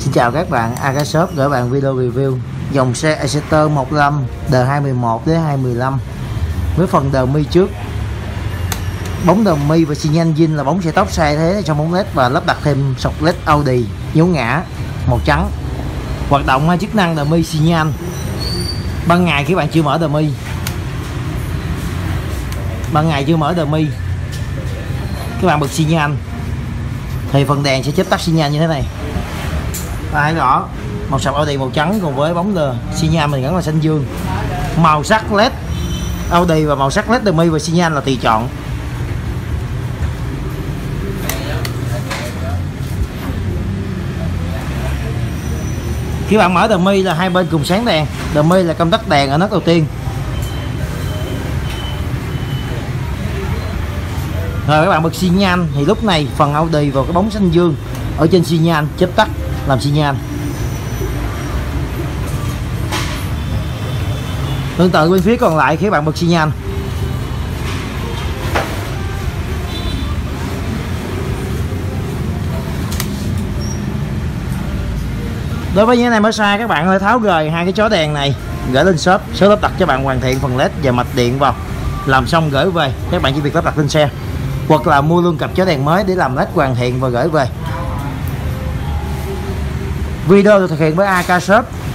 Xin chào các bạn, AK Shop gửi bạn video review dòng xe Exciter 15 D211 đến 215 với phần đờ mi trước, bóng đờ mi và xi nhan zin là bóng xe tóc sai thế trong bóng led và lắp đặt thêm sọc led Audi nhếu ngã màu trắng. Hoạt động chức năng đờ mi xi nhan. Ban ngày khi bạn chưa mở đờ mi, các bạn bật xi nhan thì phần đèn sẽ chớp tắt xi nhan như thế này. Và hãy rõ màu sọc Audi màu trắng cùng với bóng đờ xi nhan mình gắn là xanh dương. Màu sắc led Audi và màu sắc led đờ mi và xi nhan là tùy chọn. Khi bạn mở đờ mi là hai bên cùng sáng đèn. Đờ mi là công tắc đèn ở nấc đầu tiên. Rồi các bạn bật xi nhan thì lúc này phần Audi vào cái bóng xanh dương ở trên xi nhan chớp tắt làm xi nhan. Tương tự bên phía còn lại khi bạn bật xi nhan. Đối với những này mới sai, các bạn có thể tháo rời hai cái chó đèn này gửi lên shop, số lắp đặt cho bạn hoàn thiện phần led và mạch điện vào, làm xong gửi về. Các bạn chỉ việc lắp đặt lên xe hoặc là mua luôn cặp chó đèn mới để làm led hoàn thiện và gửi về. Video được thực hiện bởi AK Shop.